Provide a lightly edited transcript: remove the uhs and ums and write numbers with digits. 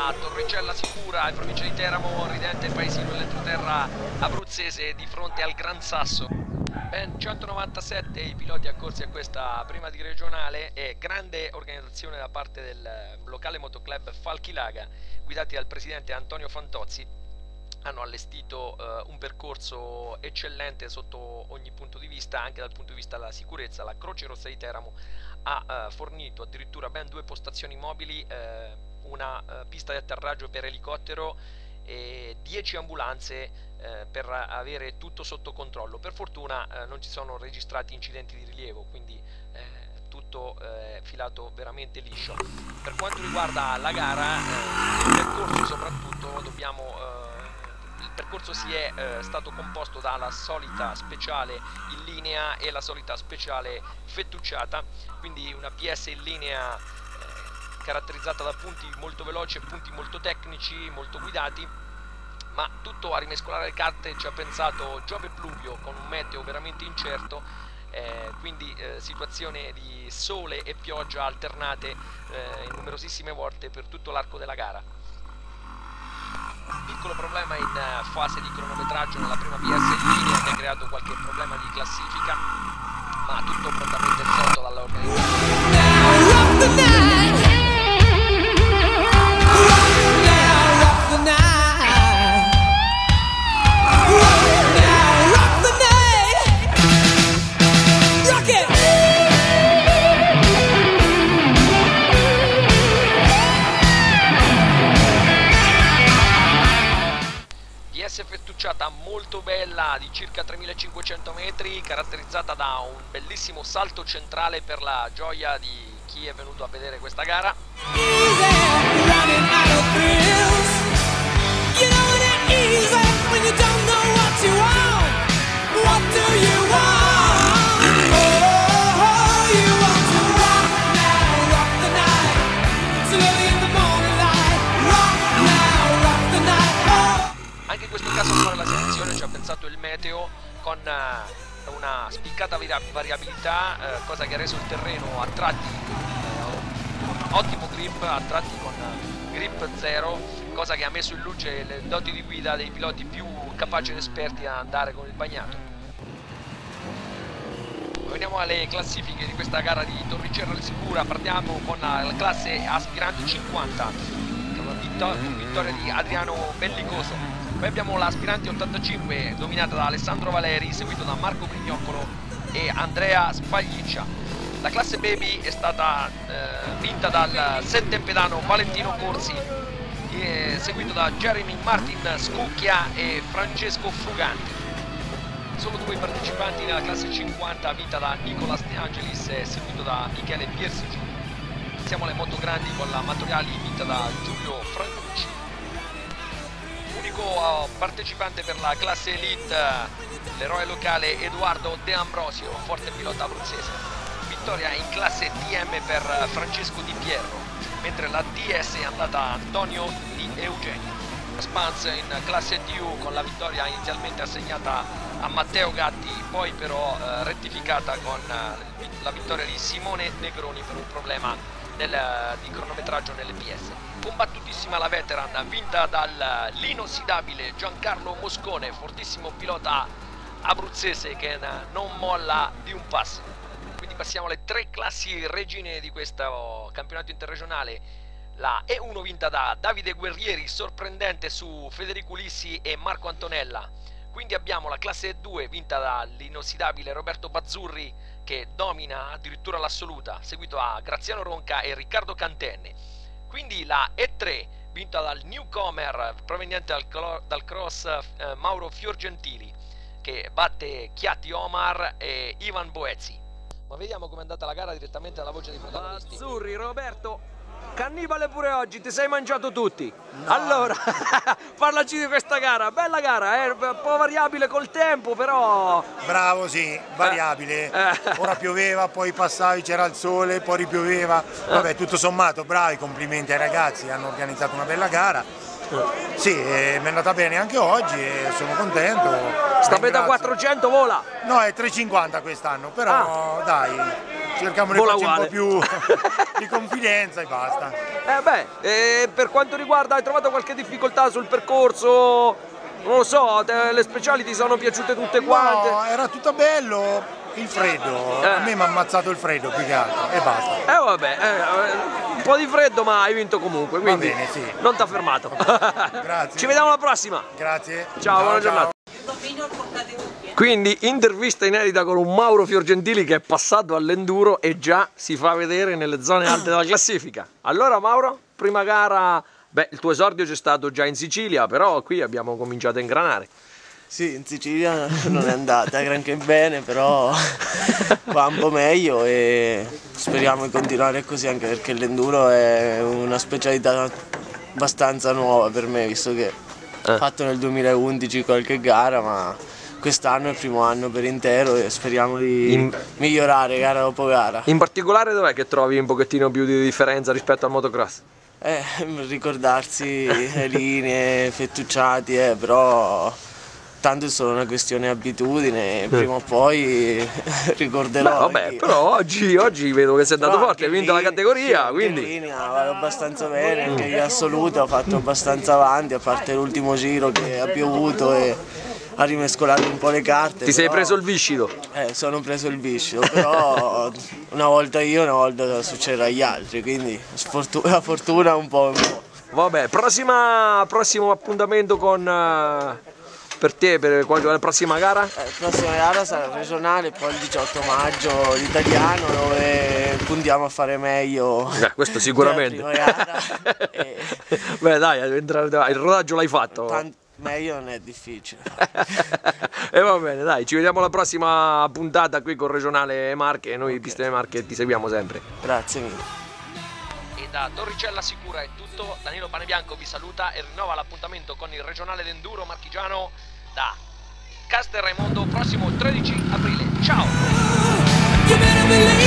da Torricella Sicura in provincia di Teramo, ridente paesino dell'entroterra abruzzese di fronte al Gran Sasso. Ben 197 i piloti accorsi a questa prima di regionale e grande organizzazione da parte del locale motoclub Falchilaga, guidati dal presidente Antonio Fantozzi. Hanno allestito un percorso eccellente sotto ogni punto di vista, anche dal punto di vista della sicurezza. La Croce Rossa di Teramo ha fornito addirittura ben 2 postazioni mobili, una pista di atterraggio per elicottero e 10 ambulanze per avere tutto sotto controllo. Per fortuna non ci sono registrati incidenti di rilievo, quindi tutto filato veramente liscio. Per quanto riguarda la gara, il percorso soprattutto il percorso è stato composto dalla solita speciale in linea e la solita speciale fettucciata, quindi una PS in linea caratterizzata da punti molto veloci e punti molto tecnici, molto guidati, ma tutto a rimescolare le carte ci ha pensato Giove Pluvio con un meteo veramente incerto, quindi situazione di sole e pioggia alternate in numerosissime volte per tutto l'arco della gara. Piccolo problema in fase di cronometraggio nella prima PS in linea che ha creato qualche problema di classifica, ma tutto prontamente risolto dall'organizzazione. Fettucciata molto bella di circa 3500 metri, caratterizzata da un bellissimo salto centrale per la gioia di chi è venuto a vedere questa gara. Anche in questo caso a fare la selezione ci ha pensato il meteo con una spiccata variabilità, cosa che ha reso il terreno a tratti ottimo grip, a tratti con grip zero, cosa che ha messo in luce le doti di guida dei piloti più capaci ed esperti a andare con il bagnato. Veniamo alle classifiche di questa gara di Torricella Sicura. Partiamo con la classe aspirante 50, con vittoria di Adriano Bellicoso. Poi abbiamo l'aspirante 85 dominata da Alessandro Valeri, seguito da Marco Brignoccolo e Andrea Spagliccia. La classe baby è stata vinta dal settempedano Valentino Corsi, seguito da Jeremy Martin Scucchia e Francesco Frugante. Solo 2 partecipanti nella classe 50, vinta da Nicolas De Angelis e seguito da Michele Piersigi. Siamo alle moto grandi con la Amatoriali vinta da Giulio Francucci. Unico partecipante per la classe elite, l'eroe locale Edoardo De Ambrosio, forte pilota abruzzese. Vittoria in classe DM per Francesco Di Pierro, mentre la DS è andata a Antonio Di Eugenio. Spans in classe DU con la vittoria inizialmente assegnata a Matteo Gatti, poi però rettificata con la vittoria di Simone Negroni per un problema di cronometraggio nelle PS. Combattutissima la veteran, vinta dall'inossidabile Giancarlo Moscone, fortissimo pilota abruzzese che non molla di un passo. Quindi passiamo alle 3 classi regine di questo campionato interregionale. La E1 vinta da Davide Guerrieri, sorprendente su Federico Ulissi e Marco Antonella. Quindi abbiamo la classe E2 vinta dall'inossidabile Roberto Bazzurri, che domina addirittura l'assoluta, seguito da Graziano Ronca e Riccardo Cantenne. Quindi la E3 vinta dal newcomer proveniente dal cross Mauro Fiorgentili, che batte Chiatti Omar e Ivan Boezzi. Ma vediamo com'è andata la gara direttamente dalla voce dei protagonisti. Bazzurri, Roberto, cannibale pure oggi, ti sei mangiato tutti. No. Allora, parlaci di questa gara, bella gara, un po' variabile col tempo, però... Bravo, sì, variabile. Ora pioveva, poi passavi, c'era il sole, poi ripioveva. Vabbè, tutto sommato, bravi, complimenti ai ragazzi, hanno organizzato una bella gara. Sì, mi è andata bene anche oggi e sono contento. Sta beta 400 vola? No, è 350 quest'anno, però dai. cerchiamo di farci un po' più di confidenza e basta. Per quanto riguarda, hai trovato qualche difficoltà sul percorso? Non lo so, le speciali ti sono piaciute tutte quante? No, era tutto bello. Il freddo, a me mi ha ammazzato il freddo più che altro e basta. Un po' di freddo ma hai vinto comunque, quindi Va bene, sì. non ti ha fermato. Grazie. Ci vediamo alla prossima. Grazie. Ciao, buona giornata. Quindi intervista inedita con un Mauro Fiorgentili che è passato all'enduro e già si fa vedere nelle zone alte della classifica. Allora Mauro, prima gara, il tuo esordio c'è stato già in Sicilia, però qui abbiamo cominciato a ingranare. Sì, in Sicilia non è andata granché bene, però qua un po' meglio e speriamo di continuare così, anche perché l'enduro è una specialità abbastanza nuova per me, visto che ho fatto nel 2011 qualche gara, ma quest'anno è il primo anno per intero e speriamo di migliorare gara dopo gara. In particolare dov'è che trovi un pochettino più di differenza rispetto al motocross? Ricordarsi le linee, fettucciati, però tanto è solo una questione di abitudine, prima o poi ricorderò. Però oggi vedo che sei andato forte, hai vinto la categoria, quindi... In linea vado abbastanza bene, anche in assoluto ho fatto abbastanza avanti, a parte l'ultimo giro che ha piovuto e ha rimescolato un po' le carte. Sei preso il viscido? Sono preso il viscido, però una volta io, una volta succederà agli altri, quindi la fortuna un po'. Vabbè, prossimo appuntamento per te, per la prossima gara? La prossima gara sarà regionale, poi il 18 maggio l'italiano, dove puntiamo a fare meglio. Questo sicuramente. Dai, il rodaggio l'hai fatto. Meglio non è difficile. E va bene, dai, ci vediamo alla prossima puntata qui con Regionale Marche e noi Piste Marche ti seguiamo sempre. Grazie mille. E da Torricella Sicura è tutto, Danilo Panebianco vi saluta e rinnova l'appuntamento con il regionale d'enduro marchigiano da Castel Raimondo prossimo 13 aprile. Ciao!